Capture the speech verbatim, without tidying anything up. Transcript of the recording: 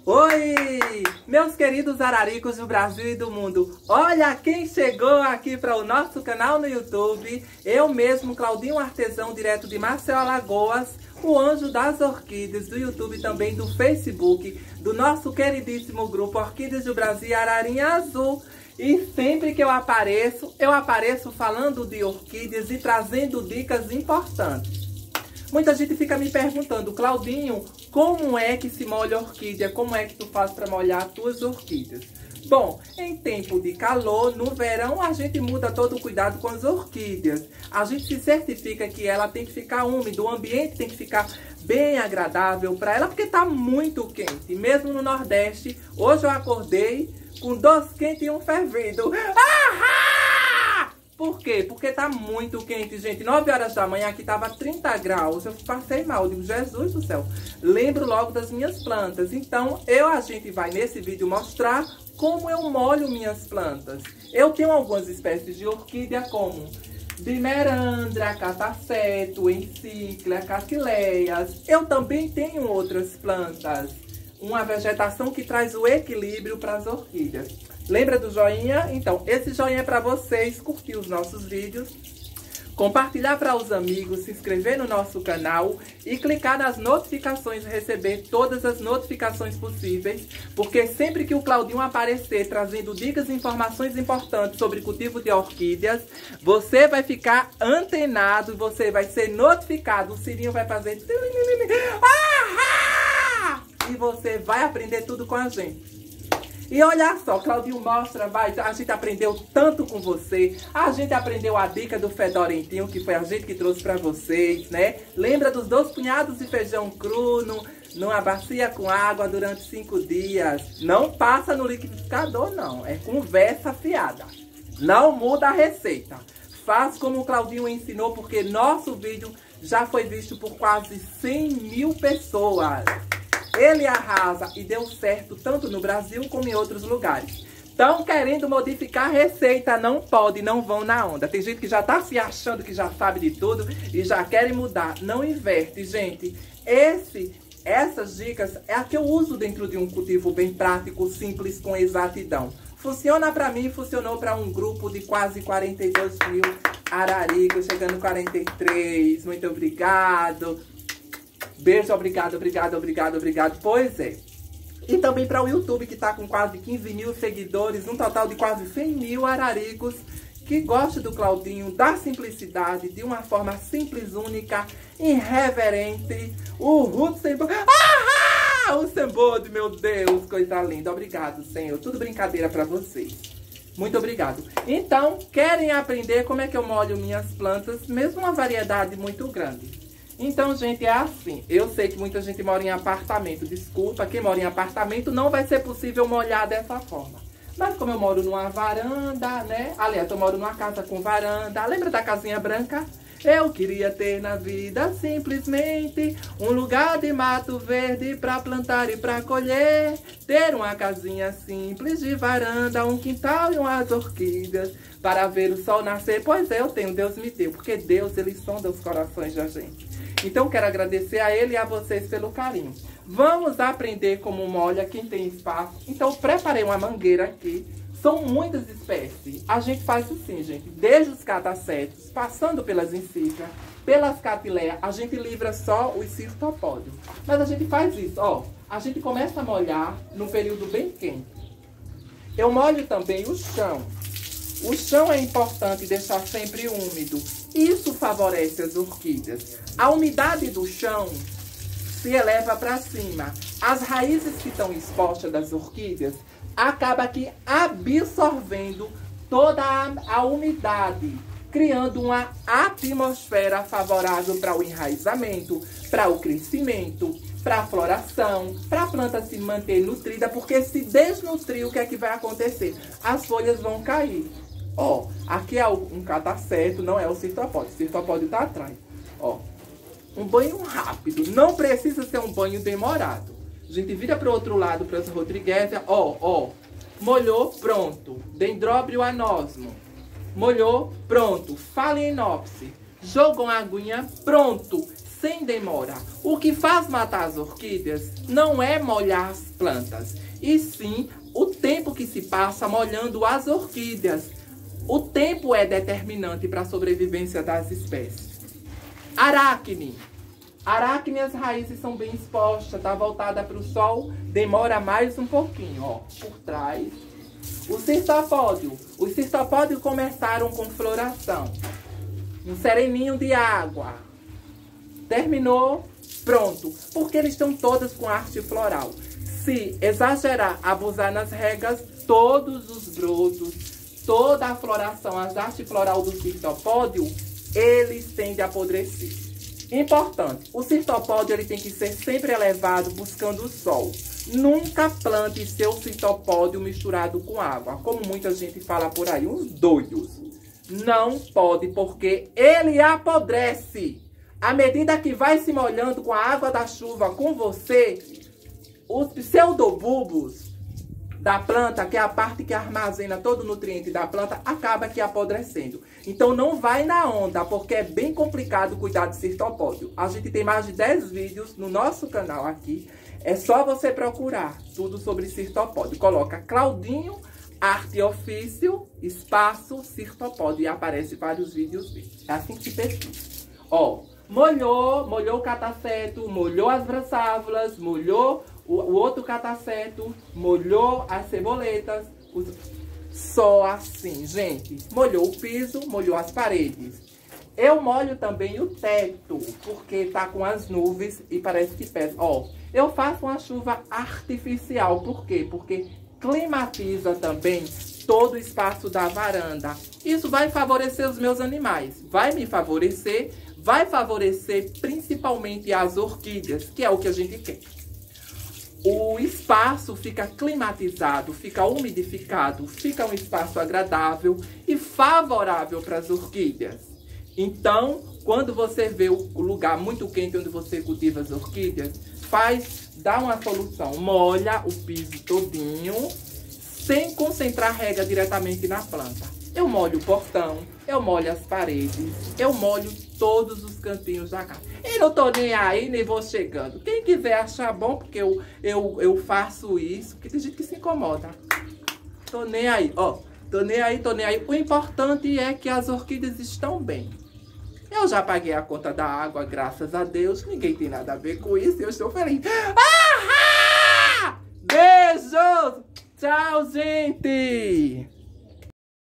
Oi, meus queridos araricos do Brasil e do mundo. Olha quem chegou aqui para o nosso canal no YouTube. Eu mesmo, Claudinho Artesão, direto de Maceió, Alagoas, o anjo das orquídeas, do YouTube, também do Facebook, do nosso queridíssimo grupo Orquídeas do Brasil Ararinha Azul. E sempre que eu apareço, eu apareço falando de orquídeas e trazendo dicas importantes. Muita gente fica me perguntando, Claudinho, como é que se molha a orquídea? Como é que tu faz para molhar as tuas orquídeas? Bom, em tempo de calor, no verão, a gente muda todo o cuidado com as orquídeas. A gente se certifica que ela tem que ficar úmida, o ambiente tem que ficar bem agradável para ela, porque tá muito quente. Mesmo no Nordeste, hoje eu acordei com dois quentes e um fervido. Ahá! Por quê? Porque tá muito quente, gente. nove horas da manhã aqui tava trinta graus. Eu passei mal, eu digo, Jesus do céu. Lembro logo das minhas plantas. Então, eu, a gente vai nesse vídeo mostrar como eu molho minhas plantas. Eu tenho algumas espécies de orquídea, como Bimerandra, Cataceto, Encíclia, Caquileias. Eu também tenho outras plantas. Uma vegetação que traz o equilíbrio para as orquídeas. Lembra do joinha? Então, esse joinha é para vocês curtir os nossos vídeos, compartilhar para os amigos, se inscrever no nosso canal e clicar nas notificações, receber todas as notificações possíveis, porque sempre que o Claudinho aparecer trazendo dicas e informações importantes sobre cultivo de orquídeas, você vai ficar antenado, você vai ser notificado, o sininho vai fazer ah! E você vai aprender tudo com a gente. E olha só, Claudinho mostra, vai, a gente aprendeu tanto com você, a gente aprendeu a dica do fedorentinho, que foi a gente que trouxe pra vocês, né? Lembra dos dois punhados de feijão cru no, numa bacia com água durante cinco dias. Não passa no liquidificador, não, é conversa fiada. Não muda a receita. Faz como o Claudinho ensinou, porque nosso vídeo já foi visto por quase cem mil pessoas. Ele arrasa e deu certo tanto no Brasil como em outros lugares. Estão querendo modificar a receita, não pode, não vão na onda. Tem gente que já tá se achando que já sabe de tudo e já querem mudar. Não inverte, gente. Esse, essas dicas é a que eu uso dentro de um cultivo bem prático, simples, com exatidão. Funciona para mim, funcionou para um grupo de quase quarenta e dois mil araricos, chegando a quarenta e três. Muito obrigado. Beijo, obrigado, obrigado, obrigado, obrigado. Pois é. E também para o YouTube, que está com quase quinze mil seguidores, um total de quase cem mil araricos que gostam do Claudinho, da simplicidade, de uma forma simples, única, irreverente. O Rutsenbode. Ah! O Sembode, meu Deus, coisa linda. Obrigado, Senhor. Tudo brincadeira para vocês. Muito obrigado. Então, querem aprender como é que eu molho minhas plantas, mesmo uma variedade muito grande? Então, gente, é assim. Eu sei que muita gente mora em apartamento. Desculpa, quem mora em apartamento não vai ser possível molhar dessa forma. Mas como eu moro numa varanda, né? Aliás, eu moro numa casa com varanda. Lembra da casinha branca? Eu queria ter na vida simplesmente um lugar de mato verde pra plantar e pra colher. Ter uma casinha simples de varanda, um quintal e umas orquídeas para ver o sol nascer. Pois é, eu tenho, Deus me deu, porque Deus, ele sonda os corações da gente. Então, quero agradecer a ele e a vocês pelo carinho. Vamos aprender como molha, quem tem espaço. Então, preparei uma mangueira aqui. São muitas espécies. A gente faz assim, gente. Desde os catacetos, passando pelas encíclicas, pelas caquileias, a gente livra só os cirtopódios. Mas a gente faz isso, ó. A gente começa a molhar no período bem quente. Eu molho também o chão. O chão é importante deixar sempre úmido. Isso favorece as orquídeas. A umidade do chão se eleva para cima. As raízes que estão expostas das orquídeas acabam aqui absorvendo toda a, a umidade, criando uma atmosfera favorável para o enraizamento, para o crescimento, para a floração, para a planta se manter nutrida, porque se desnutrir, o que é que vai acontecer? As folhas vão cair. Ó, aqui é um cataceto, não é o cirtopódio. O cirtopódio tá atrás. Ó, um banho rápido. Não precisa ser um banho demorado. A gente vira para o outro lado, para as rodriguésias. Ó, ó. Molhou, pronto. Dendróbio anosmo. Molhou, pronto. Phalaenopsis. Jogou uma aguinha, pronto. sem demora. O que faz matar as orquídeas não é molhar as plantas, e sim o tempo que se passa molhando as orquídeas. O tempo é determinante para a sobrevivência das espécies. Aracne. Aracne, as raízes são bem expostas, está voltada para o sol, demora mais um pouquinho, ó, por trás. O cirtopódio. Os cirtopódios começaram com floração. Um sereninho de água. Terminou, pronto. Porque eles estão todas com arte floral. Se exagerar, abusar nas regas, todos os brotos, toda a floração, as arte floral do cirtopódio, eles tendem a apodrecer. Importante, o cirtopódio ele tem que ser sempre elevado buscando o sol. Nunca plante seu cirtopódio misturado com água, como muita gente fala por aí, uns doidos. Não pode, porque ele apodrece. À medida que vai se molhando com a água da chuva com você, os pseudobulbos da planta, que é a parte que armazena todo o nutriente da planta, acaba aqui apodrecendo. Então não vai na onda, porque é bem complicado cuidar de cirtopódio. A gente tem mais de dez vídeos no nosso canal aqui. É só você procurar tudo sobre cirtopódio. Coloca Claudinho, arte e ofício, espaço, cirtopódio, e aparece vários vídeos dele. É assim que se pesquisa. Ó, molhou, molhou o cataceto, molhou as braçávulas, molhou o, o outro cataceto, molhou as ceboletas. Os... Só assim, gente. Molhou o piso, molhou as paredes. Eu molho também o teto, porque tá com as nuvens e parece que pesa. Ó, eu faço uma chuva artificial. Por quê? Porque climatiza também todo o espaço da varanda. Isso vai favorecer os meus animais. Vai me favorecer, vai favorecer principalmente as orquídeas, que é o que a gente quer. O espaço fica climatizado, fica umidificado, fica um espaço agradável e favorável para as orquídeas. Então, quando você vê o lugar muito quente onde você cultiva as orquídeas, faz, dá uma solução, molha o piso todinho, sem concentrar rega diretamente na planta. Eu molho o portão, eu molho as paredes, eu molho todos os cantinhos da casa. E não tô nem aí, nem vou chegando. Quem quiser achar bom, porque eu, eu, eu faço isso, porque tem gente que se incomoda. Tô nem aí, ó. Tô nem aí, tô nem aí. O importante é que as orquídeas estão bem. Eu já paguei a conta da água, graças a Deus. Ninguém tem nada a ver com isso. Eu estou feliz. Ah! Beijos! Tchau, gente!